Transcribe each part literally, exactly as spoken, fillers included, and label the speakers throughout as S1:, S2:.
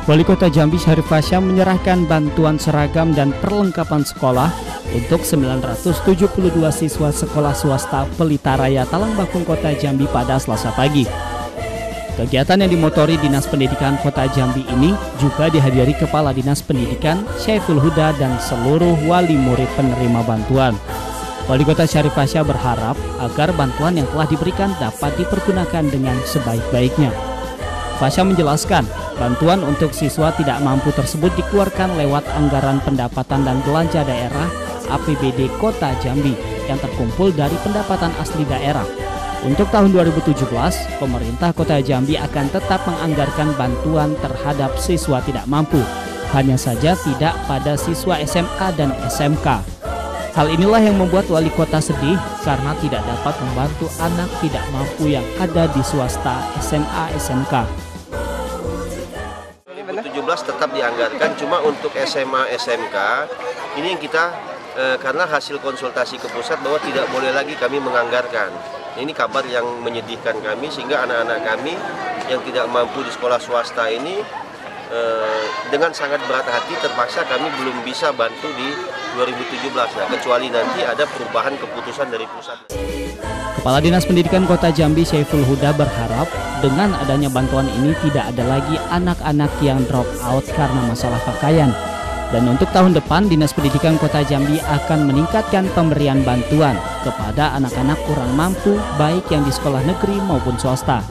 S1: Wali Kota Jambi Syarif Fasya menyerahkan bantuan seragam dan perlengkapan sekolah untuk sembilan ratus tujuh puluh dua siswa sekolah swasta Pelita Raya Talangbakung Kota Jambi pada Selasa pagi. Kegiatan yang dimotori Dinas Pendidikan Kota Jambi ini juga dihadiri Kepala Dinas Pendidikan Syaiful Huda dan seluruh wali murid penerima bantuan. Wali Kota Syarif Fasya berharap agar bantuan yang telah diberikan dapat dipergunakan dengan sebaik-baiknya. Fasya menjelaskan, bantuan untuk siswa tidak mampu tersebut dikeluarkan lewat anggaran pendapatan dan belanja daerah A P B D Kota Jambi yang terkumpul dari pendapatan asli daerah. Untuk tahun dua ribu tujuh belas, pemerintah Kota Jambi akan tetap menganggarkan bantuan terhadap siswa tidak mampu, hanya saja tidak pada siswa S M A dan S M K. Hal inilah yang membuat wali kota sedih karena tidak dapat membantu anak tidak mampu yang ada di swasta S M A S M K.
S2: dua ribu tujuh belas tetap dianggarkan, cuma untuk S M A S M K ini yang kita eh, karena hasil konsultasi ke pusat bahwa tidak boleh lagi kami menganggarkan. Ini kabar yang menyedihkan kami, sehingga anak-anak kami yang tidak mampu di sekolah swasta ini eh, dengan sangat berat hati terpaksa kami belum bisa bantu di dua ribu tujuh belas, nah, kecuali nanti ada perubahan keputusan dari pusat.
S1: Kepala Dinas Pendidikan Kota Jambi Syaiful Huda berharap dengan adanya bantuan ini tidak ada lagi anak-anak yang drop out karena masalah pakaian. Dan untuk tahun depan Dinas Pendidikan Kota Jambi akan meningkatkan pemberian bantuan kepada anak-anak kurang mampu baik yang di sekolah negeri maupun swasta.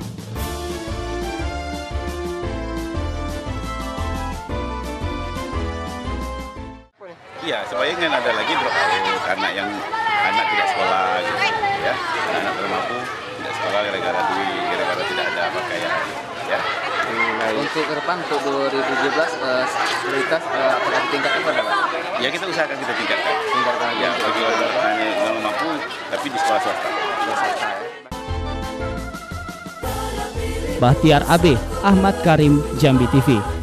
S3: Iya, supaya kan ada lagi drop out, anak yang anak tidak sekolah, gitu, ya, anak tidak mampu tidak sekolah gara-gara duit, gara-gara tidak ada pakaian, ya.
S4: Hmm, untuk ke depan untuk dua ribu tujuh belas uh, prioritas uh, akan ditingkatkan pada Pak?
S3: Ya, kita usahakan kita tingkatkan.
S4: Tingkatkan
S3: ya, bagi orang yang mampu tapi di sekolah swasta.
S4: Swasta, ya.
S1: Bahtiar A B, Ahmad Karim, Jambi T V.